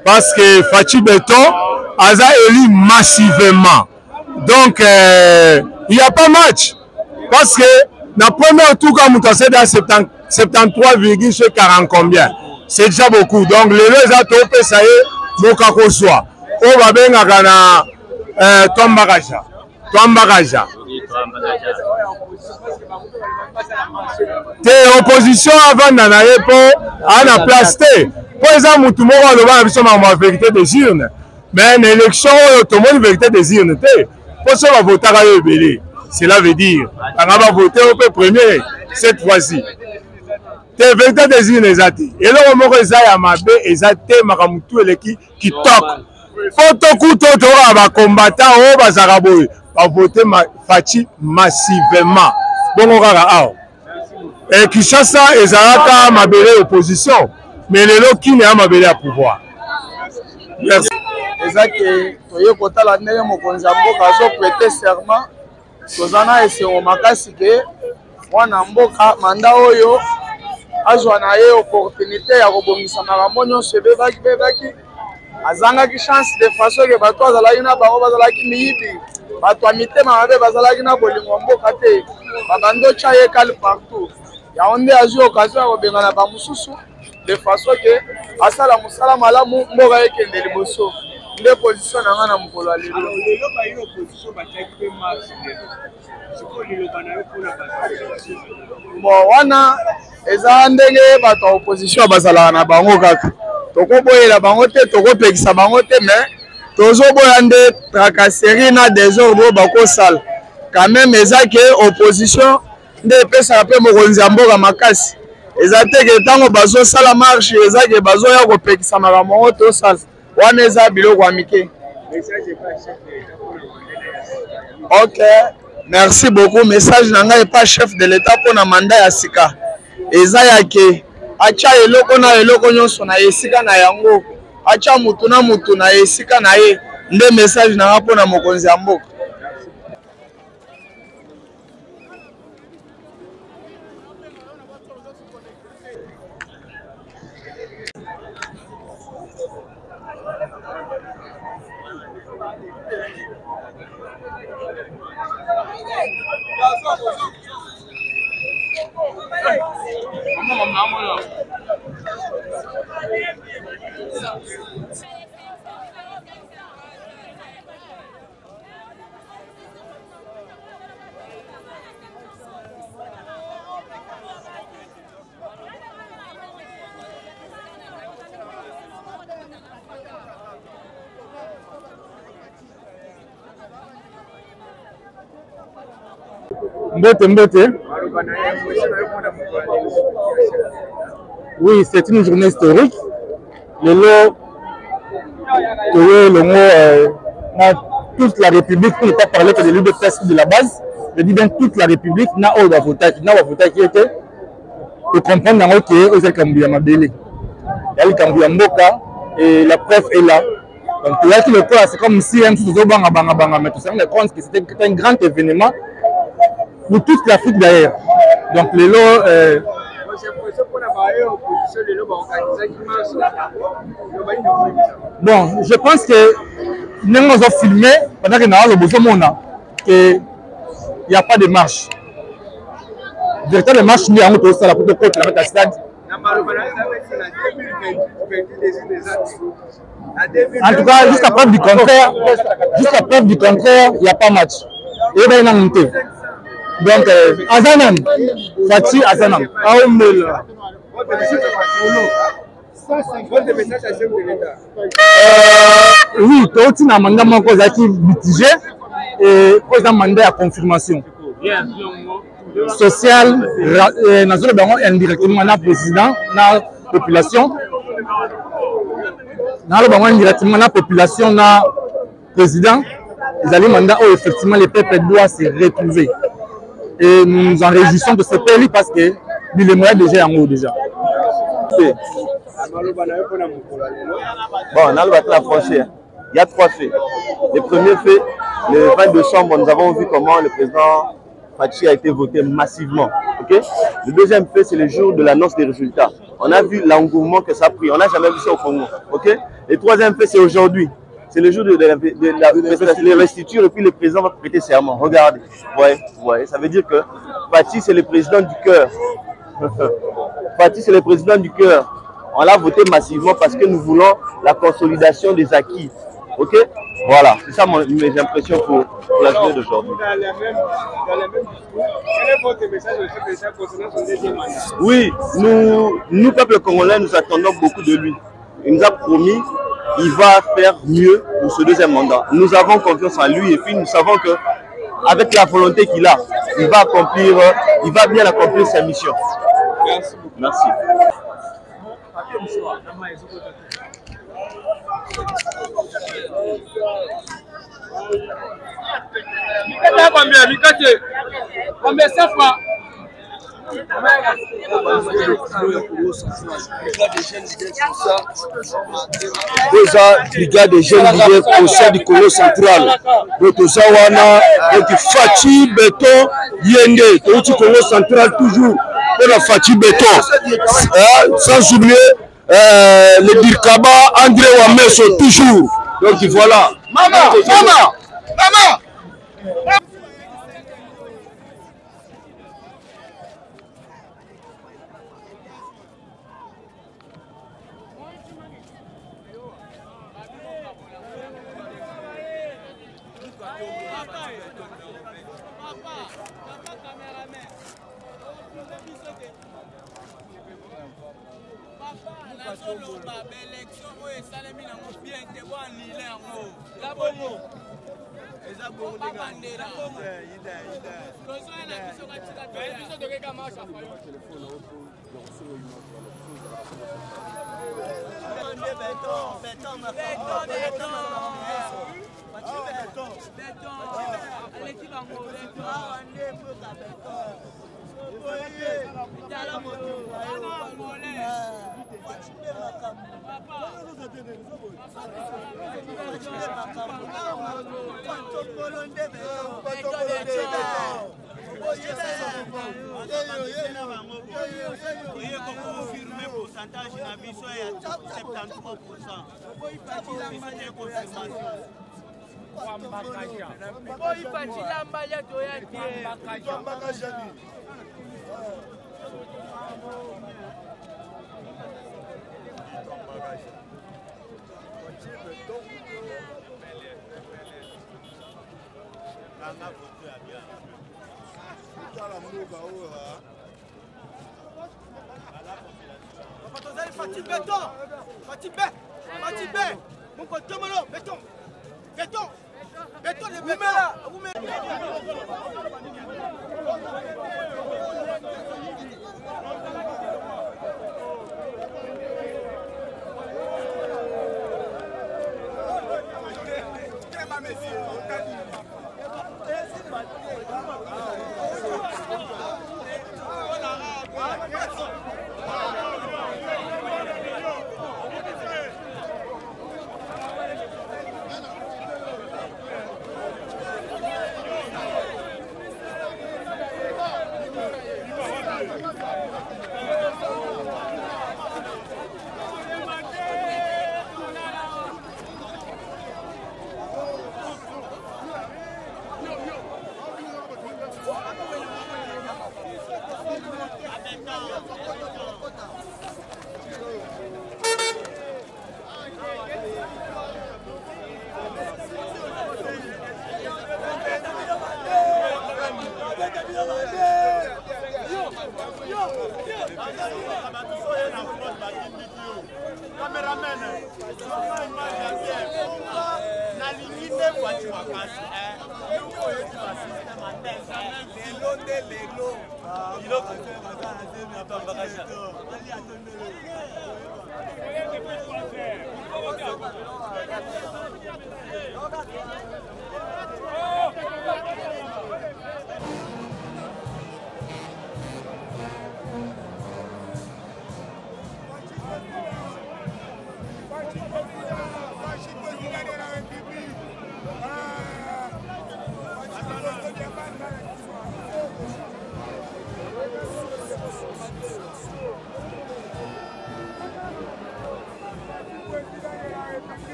parce que Fachi Béton a élu massivement. Donc, il n'y a pas match. Parce que dans le premier tour, quand vous avez dans 73,40 combien. C'est déjà beaucoup. Donc, les deux autres, ça y est, vous avez soit. On va bien à Tombaraja. Tombaraja. T'es opposition avant d'en aller pour la place. Pour exemple, tout le monde va la vérité des urnes. Mais l'élection, tout le monde vérité des urnes. Pour ça, on va voter à l'ébélé. Cela veut dire, on va voter au premier cette fois-ci. T'es vérité des urnes, exactement. Et là, on va voir ça, exactement, qui toque. Pour combattant, on va voter Fachi massivement. Bon, on va et Kinshasa et Zaraka m'a belé opposition, mais les lots qui n'est pas belé à pouvoir. Merci. Exact. Toye kota la ndenge mokonzi ya mboka azo prêter serment. Tozana esengo makasi ke wana mboka manda oyo azwa na ye opportunité ya kobongisa makambo nyonso ebebaki azangaki chance de façon ke bato azalaki na bango bazalaki miyibi bato ya mitema mabe bazalaki na bolingo mboka te babandi otya ye kale partout yango nde azwi occasion ya kobengana bamosusu de façon ke asala mosala malamu mboka ekende liboso nde position na nga na mokolo ya lelo. Bon wana eza ndenge bato ya opposition bazalaka na bango kaka tokoboyela bango te tokopekisa bango te mais tozoboya nde tracasserie na désordre oyo bakosala quand même eza ke opposition nde epesaka mpe mokonzi ya mboka makasi eza te ke ntango bazosala marche eza ke bazoya kopekisa makambo yango tosala wana eza biloko ya mike. Ok, merci beaucoup. Message na ngai pas chef de l'état pour na mandat ya sika eza ya ke acha eloko na eloko nyonso na esika na yango acha mutu na esika na ye nde message na nga mpona mokonzi ya mboka. Mbote. Oui, c'est une journée historique. Le lot, toute la République, pour ne pas parler que de l'UDPS de la base, je dis bien toute la République n'a pas voté qui était pour comprendre que c'est Kambouya Mabélé. Il y a le Kambouya Mboka et la preuve est là. Donc là, c'est comme si un petit peu banga, mais tout ça, on compte que c'était un grand événement pour toute l'Afrique d'ailleurs. Donc les lots. Bon, je pense que nous avons filmé pendant que nous avons le besoin qu'il n'y a pas de marche. Véritablement, marche n'y a pas de la pour la stade. En tout cas, jusqu'à preuve du contraire, il n'y a pas de match. Et bien, il y a monté. Donc, Azanam, Fachi Azanam. Oui, tout le mandat est mitigé et un mandat à confirmation. Social, indirectement, le président, la population. Indirectement, la population, le président. Les mandats où effectivement les peuples doivent se retrouver. Et nous nous en réjouissons de ce pays parce que le moyen déjà en haut déjà. Bon, on a la frontière. Il y a 3 faits. Le premier fait, le 20 décembre, nous avons vu comment le président Fachi a été voté massivement. Okay? Le deuxième fait, c'est le jour de l'annonce des résultats. On a vu l'engouement que ça a pris. On n'a jamais vu ça au Congo. Okay? Et troisième fait, c'est aujourd'hui. C'est le jour de l'investiture et puis le président va prêter serment. Regardez. Vous voyez, ça veut dire que Fathi, c'est le président du cœur. Fathi, c'est le président du cœur. On l'a voté massivement parce que nous voulons la consolidation des acquis. Ok? Voilà, c'est ça mes impressions pour la journée d'aujourd'hui. Oui, nous, peuple congolais, nous attendons beaucoup de lui. Il nous a promis qu'il va faire mieux pour ce deuxième mandat. Nous avons confiance en lui et puis nous savons que avec la volonté qu'il a, il va bien accomplir sa mission. Merci beaucoup. Merci. Brigade des jeunes leaders au sein du Congo central. Donc Fathi Béton Yende, au Congo central toujours pour la Fathi Béton. Sans oublier le Dirkaba André Wameso toujours. Donc voilà. Maman.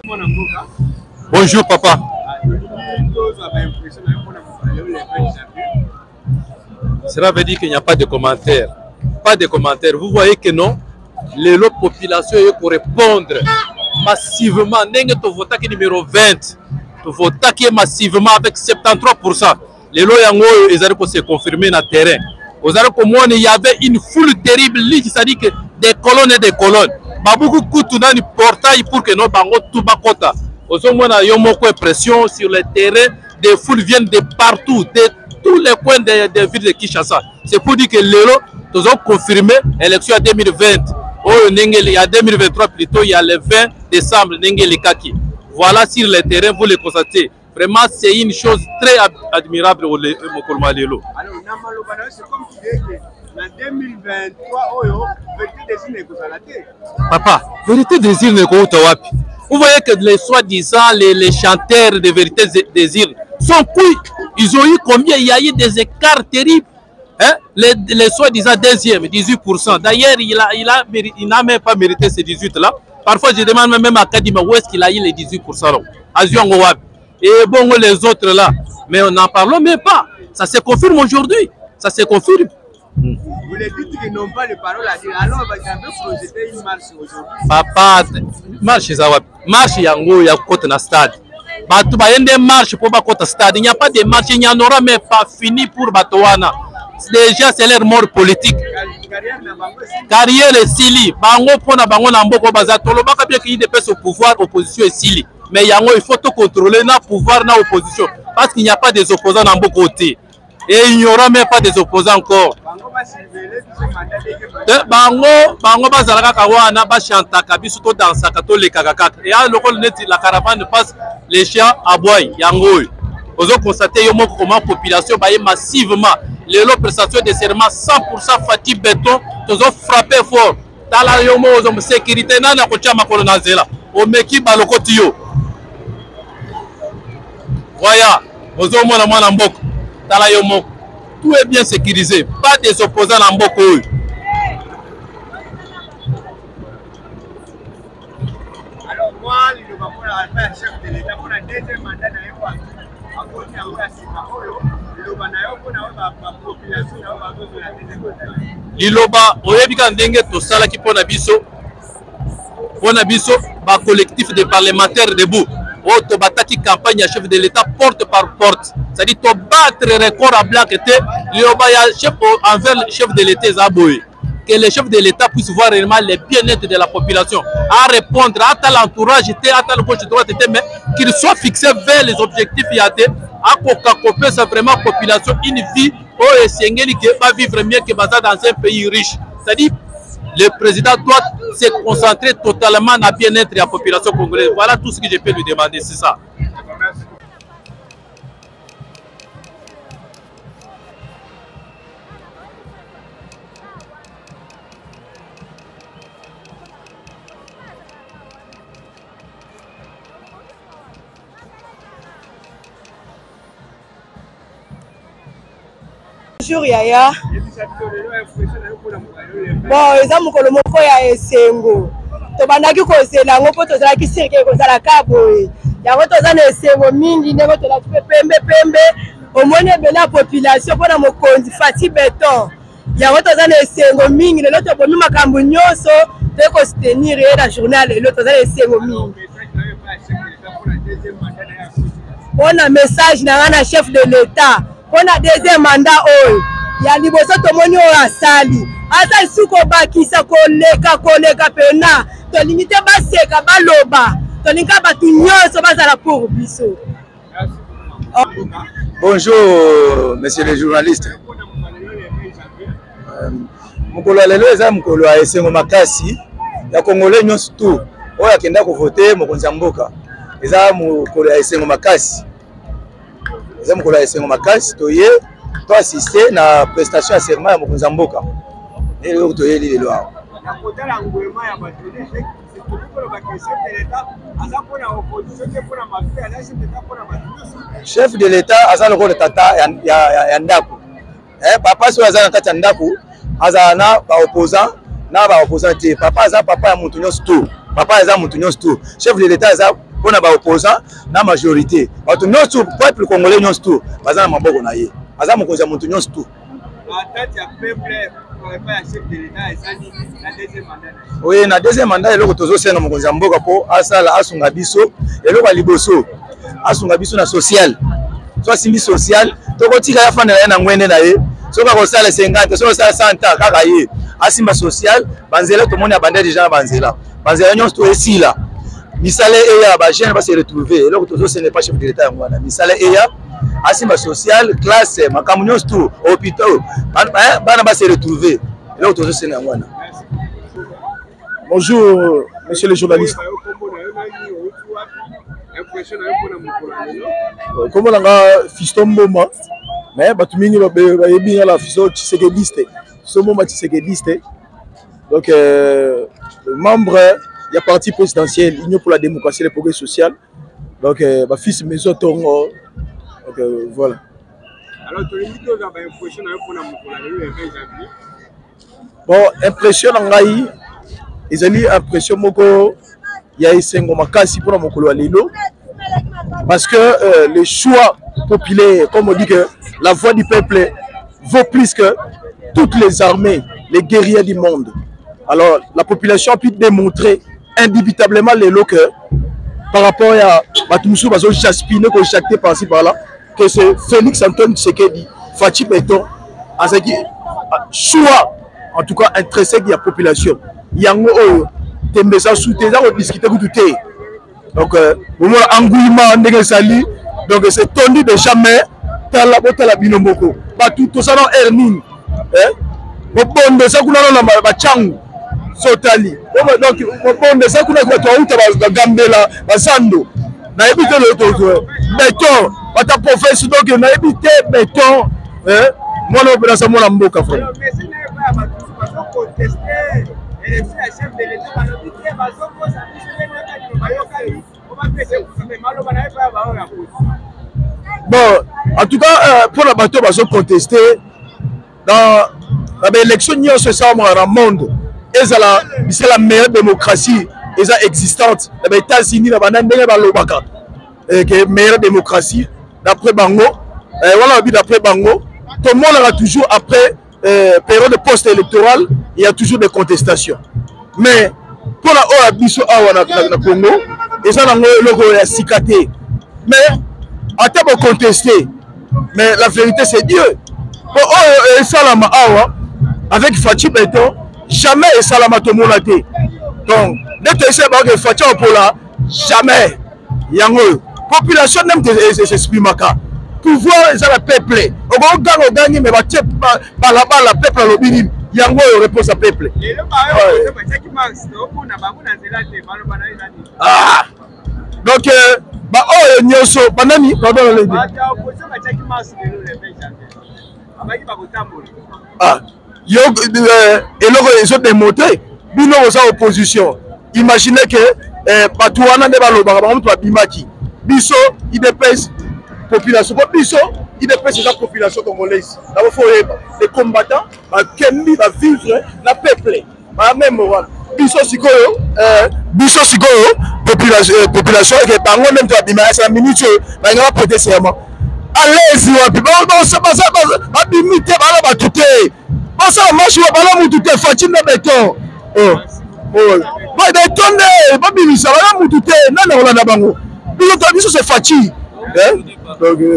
Bonjour papa. Cela veut dire qu'il n'y a pas de commentaires. Pas de commentaires. Vous voyez que non, les populations pour répondre massivement. N'est-ce que numéro 20. Tu votes massivement avec 73%. Les lois ils allaient se confirmer dans le terrain. Il y avait une foule terrible, c'est-à-dire que des colonnes et des colonnes. Beaucoup de portail pour que nous tout bakota. Aux hommes il y a une pression sur le terrain. Des foules viennent de partout, de tous les coins des villes de Kinshasa. C'est pour dire que les lois nous ont confirmé l'élection à 2020. Il y a 2023 plutôt, il y a le 20 décembre. Voilà sur le terrain, vous le constatez. Vraiment, c'est une chose très admirable au Mokolma Lelo. Alors, c'est comme tu dis que en 2023, vérité des îles n'est Papa, vérité des îles n'est pas. Vous voyez que les soi-disant, les chanteurs de vérité des îles sont couilles. Ils ont eu combien? Il y a eu des écarts terribles. Hein? Les soi-disant deuxième, 18%. D'ailleurs, il n'a même pas mérité ces 18-là. Parfois, je demande même à Kadima où est-ce qu'il a eu les 18%. À Ziongoab. Et bon, les autres là. Mais on n'en parle même pas. Ça se confirme aujourd'hui. Ça se confirme. Vous les dites qu'ils n'ont pas de parole à dire. Alors, vous avez projeté une marche aujourd'hui. Papa, marche Zawab. Marche Yango, il y a côté dans stade. Il y a des marches pour le stade. Il n'y a pas de marche. Il n'y en aura même pas fini pour Batouana. Déjà, c'est leur mort politique. Carrière est Sili. Bango pona bango na mboko bazatolo baka bien qu'il dépêche au pouvoir, opposition est Sili. Mais yango il faut tout contrôler na pouvoir na opposition parce qu'il n'y a pas des opposants dans beaucoup côté. Et il n'y aura même pas des opposants encore. Bango bazalaka kawana ba chantaka biso to dansaka to lekaka. Et à la caravane passe les chiens à bois yango. Vous avez constaté comment la population va massivement. Les prestations de serment 100% fatigue béton, ils ont frappé fort. Dans la sécurité, il y a un qui voilà, tout est bien sécurisé, pas des opposants dans Mboko. Alors moi, le chef de l'État pour la deuxième mandat Liloba oyebika ndenge tosala ki pona biso ba collectif de parlementaires debout o to bataki campagne chef de l'État porte par porte, c'est-à-dire to battre record à blanc était Liloba ya chef envers le chef de l'État Zaboy, que le chef de l'État puisse voir réellement les bien-être de la population, à répondre à l'entourage, à le gauche droite, mais qu'il soit fixé vers les objectifs IAT, à copier ça vraiment population une vie au Sengeli qui va vivre mieux que Baza dans un pays riche. C'est-à-dire le président doit se concentrer totalement dans le bien-être de la population congolaise. Voilà tout ce que je peux lui demander, c'est ça. Bonjour Yaya. Bon, eza mukolo moko ya esengo. Tobandaki kozela ngo po tozalaki sirke kozala kaboye. Yango tozana esengo mingi ndeko tolaki pembe. Omone bela population pona mokonzi Fati Beton. Yango tozana esengo mingi lelo tobomi makambo nyonso teko soutenir la journée lelo tozana esengo mingi. On a message na chef de l'État. On a deuxième mandat oyo ya liboso tomoni oyo asali asa suko bakisa koleka pena tolingi te baseka baloba tolinga batu nyonso bazala pour biso. Bonjour monsieur le journaliste. Mukolo lelo eza mukolo ya esengo makasi ya Congolais nyonso tu oyo akenda ko voter mokonzi ya mboka. Eza mukolo ya esengo makasi. Eza mukolo ya esengo makasi toye to assister na prestation ya serment ya mokonzi ya mboka. Lelo toye lelo awa. Na kotala ngwema ya batele c'est pour le chef de l'État aza pona opposition ke pona mafia la chef de l'État pona batele. Chef de l'État aza lokolo tata ya ndako. Papa so aza na kati ya ndako aza na ba opposant na ba opposant te. Papa aza papa ya mutu nyonso tu. Papa aza mutu nyonso tu. Chef de l'État aza pour na ba opposant na majorité bato nyonso peuple congolais nyonso tout baza na maboko na ye baza mokonzi ya moto nyonso tout. Oui, na deuxième mandat eloko tozosenga mokonzi ya mboka po asala asunga biso eloko ya liboso asunga biso na social so asimbi social tokotika ya fanda na ngwende na ye soka kosala 50 soka kosala 100 kaka ye asimba social banzela to moni abandé déjà banzela nyonso to esila misale eya ba jeune ba se retrouver eloko tozosenga pas chef de l'état ngwana misale eya asimba social classe makambo nyonso tout hôpital bana ba se retrouver eloko tozosenga ngwana. Bonjour, monsieur le journaliste. Comment on a Fiston Mboma, mais Batumini va bien la Fiston Tshisekedi. Ce moment Tshisekedi. Donc, membre, il y a parti présidentiel, Union pour la démocratie et le progrès social. Donc, ma fils Maison Tongo. Donc, voilà. Alors, tu as dit que tu as l'impression le 20 janvier. Bon, impression en Gaï. Ils ont eu l'impression qu'il y a un makasi pour la Lilo. Parce que le choix populaire, comme on dit que la voix du peuple vaut plus que toutes les armées, les guerriers du monde. Alors la population a pu démontrer indubitablement les lots que par rapport à Batumsou, Jaspine, que chaque par-ci par-là, que c'est Félix Antoine Tshisekedi, Fatih Beton, choix en tout cas intrinsèque de la population. Yango tembesa soutien on discuter tout donc au moins engouement négasali donc c'est tendu de jamais tala binomoko ba tout ça non hermine bobondo ça kuna na ba changu sotali donc bobondo ça kuna kwa tuauta ba gambela ba sando na ebite le toto béton bata professeur donc na ebite béton mona opération mona mboka frère. Bon, en tout cas, pour la bateau, ils ont contesté dans l'élection, il y a ce dans le monde. C'est la meilleure démocratie existante. Les États-Unis, la meilleure démocratie, d'après Bango. Voilà, d'après Bango. Tout le monde a toujours, après période post-électorale, il y a toujours des contestations. Mais pour la Biso na Congo, ils ont le logo de la cicaté. Mais à table contester, mais la vérité c'est Dieu. Pour Salama Awa, avec Fatih Beton, jamais Salama Tomolate. Donc, dès que c'est que Fatih Opola, jamais. Yango, population n'aime que j'exprime maka. Pouvoir, ils ont le peuple. On gagne, mais par là-bas, le peuple a l'obéi. Yango réponse à peuple. Ah. Donc nyoso banani pardon le ah yo eloko ils ont démontré bino aux opposition. Imaginez que Batouana ne baloba ba mutu abimaki biso il dépêche population biso il dépêche la population congolaise. D'abord faut les combattants kembi va vivre la peuple ba même voilà biso sikoyo population et bango même to abima sa minute ba ngala prêter serment allez-y wa bi ba ça ba bimite ba ba tuté ba ça marche ba la mutu te fatina beton ba de tonne ba bimisa ba la mutu te na na bango biso c'est fati donc